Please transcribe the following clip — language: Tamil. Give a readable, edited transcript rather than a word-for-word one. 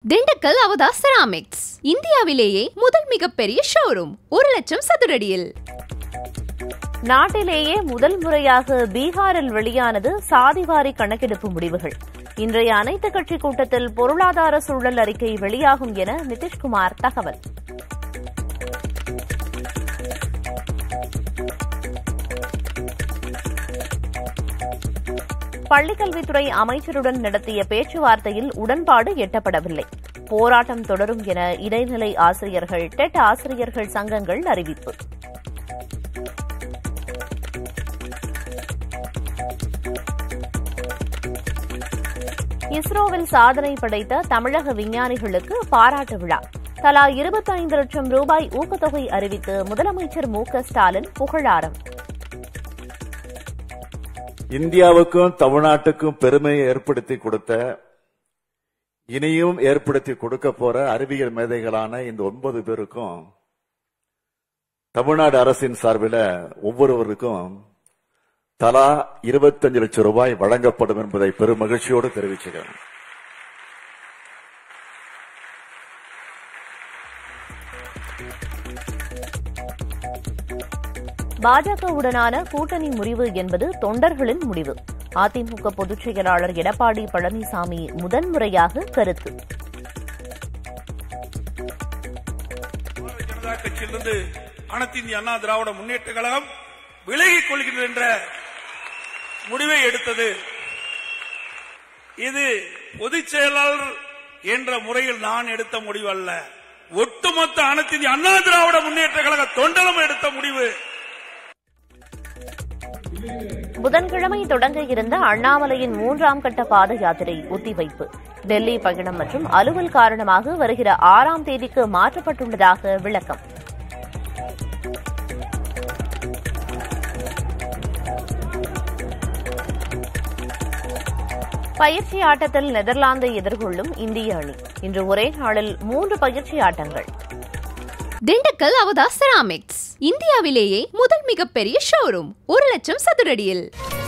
திண்டுக்கல் அவதா செராமிக்ஸ் இந்தியாவிலேயே முதல் மிகப்பெரிய ஷோரூம் 1 லட்சம் சதுரடியில். நாட்டிலேயே முதல் முறையாக பீகாரில் வெளியானது சாதிவாரி கணக்கெடுப்பு முடிவுகள். இன்றைய அனைத்து கட்சி கூட்டத்தில் பொருளாதார சூழல் அறிக்கை வெளியாகும் என நிதிஷ்குமார் தகவல். பள்ளிக்கல்வித்துறை அமைச்சருடன் நடத்திய பேச்சுவார்த்தையில் உடன்பாடு எட்டப்படவில்லை. போராட்டம் தொடரும் என இடைநிலை ஆசிரியர்கள், டெட் ஆசிரியர்கள் சங்கங்கள் அறிவிப்பு. இஸ்ரோவில் சாதனை படைத்த தமிழக விஞ்ஞானிகளுக்கு பாராட்டு விழா. தலா 25 லட்சம் ரூபாய் ஊக்கத்தொகை அறிவித்து முதலமைச்சர் மு.க.ஸ்டாலின் புகழாரம். இந்தியாவுக்கும் தமிழ்நாட்டுக்கும் பெருமையை ஏற்படுத்தி கொடுத்த, இனியும் ஏற்படுத்தி கொடுக்க போற அறிவியல் மேதைகளான இந்த 9 பேருக்கும் தமிழ்நாடு அரசின் சார்பில் ஒவ்வொருவருக்கும் தலா 25 லட்சம் ரூபாய் வழங்கப்படும் என்பதை பெரும் மகிழ்ச்சியோடு தெரிவிச்சுக்கிறேன். பாஜகவுடனான கூட்டணி முறிவு என்பது தொண்டர்களின் முடிவு. அதிமுக பொதுச் செயலாளர் எடப்பாடி பழனிசாமி முதன்முறையாக கருத்து. ஜனதா கட்சியிலிருந்து அனைத்து இந்திய அண்ணா திராவிட முன்னேற்ற கழகம் விலகிக் கொள்கிறது என்ற முடிவை எடுத்தது. இது பொதுச் செயலாளர் என்ற முறையில் நான் எடுத்த முடிவு அல்ல, ஒட்டுமொத்த அனைத்து இந்திய அண்ணா திராவிட முன்னேற்ற கழக தொண்டரும் எடுத்த முடிவு. புதன்கிழமை தொடங்க இருந்த அண்ணாமலையின் 3ஆம் கட்ட பாத யாத்திரை ஒத்திவைப்பு. டெல்லி பயணம் மற்றும் அலுவல் காரணமாக வருகிற 6ஆம் தேதிக்கு மாற்றப்பட்டுள்ளதாக விளக்கம். பயிற்சி ஆட்டத்தில் நெதர்லாந்தை எதிர்கொள்ளும் இந்திய அணி. இன்று ஒரே நாளில் 3 பயிற்சி ஆட்டங்கள். திண்டுக்கல் அவதா செராமிக்ஸ் இந்தியாவிலேயே முதல் மிகப்பெரிய ஷோரூம் 1 லட்சம் சதுரடியில்.